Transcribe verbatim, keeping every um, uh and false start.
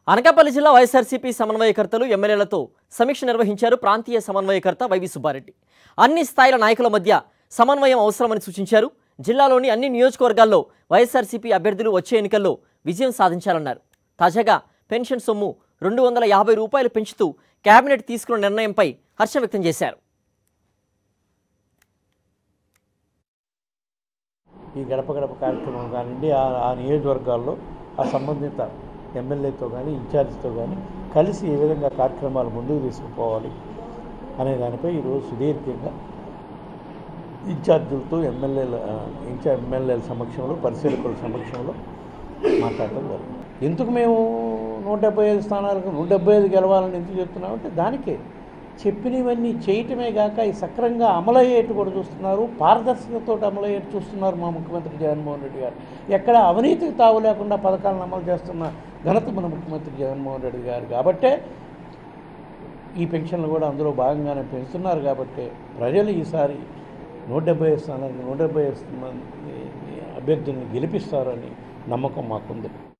అనకాపల్లి జిల్లా వైఎస్ఆర్సీపీ సమన్వయకర్తలు ఎమ్మెల్యేలతో సమీక్ష నిర్వహించారు ప్రాంతీయ సమన్వయకర్త వైవి సుబ్బారెడ్డి. అన్ని స్థాయిల నాయకుల మధ్య సమన్వయం అవసరమని సూచించారు. జిల్లాలోని అన్ని నియోజకవర్గాల్లో వైఎస్ఆర్సీపీ అభ్యర్థులు వచ్చే ఎన్నికల్లో విజయం సాధించాలన్నారు. తాజాగా పెన్షన్ సొమ్ము రెండు వందల యాభై రూపాయలు పెంచుతూ కేబినెట్ తీసుకున్న నిర్ణయంపై హర్షం వ్యక్తం చేశారు. ఈ గడప గడప కార్యక్రమం కానివ్వండి, ఆ నియోజకవర్గాల్లో ఆ సంబంధిత ఎమ్మెల్యేతో కానీ ఇన్ఛార్జితో కానీ కలిసి ఏ విధంగా కార్యక్రమాలు ముందుకు తీసుకుపోవాలి అనే దానిపై ఈరోజు సుదీర్ఘంగా ఇన్ఛార్జీలతో ఎమ్మెల్యేల ఇన్ఛార్జ్ ఎమ్మెల్యేల సమక్షంలో పరిశీలకుల సమక్షంలో మాట్లాడటం జరిగింది. ఎందుకు మేము నూట డెబ్బై ఐదు స్థానాలకు నూట డెబ్బై ఐదు గెలవాలని ఎందుకు చెప్తున్నామంటే దానికే చెప్పినవన్నీ చేయటమే కాక ఈ సక్రంగా అమలయ్యేట్టు కూడా చూస్తున్నారు, పారదర్శకతతో అమలయ్యేట్టు చూస్తున్నారు మా ముఖ్యమంత్రి జగన్మోహన్ రెడ్డి గారు. ఎక్కడ అవినీతికి తావు లేకుండా పథకాలను అమలు చేస్తున్న ఘనత మన ముఖ్యమంత్రి జగన్మోహన్ రెడ్డి గారు. కాబట్టే ఈ పెన్షన్లు కూడా అందులో భాగంగానే పెంచుతున్నారు. కాబట్టి ప్రజలు ఈసారి నూట డెబ్బై ఐదు స్థానానికి నూట డెబ్బై ఐదు మంది అభ్యర్థులను గెలిపిస్తారని నమ్మకం మాకుంది.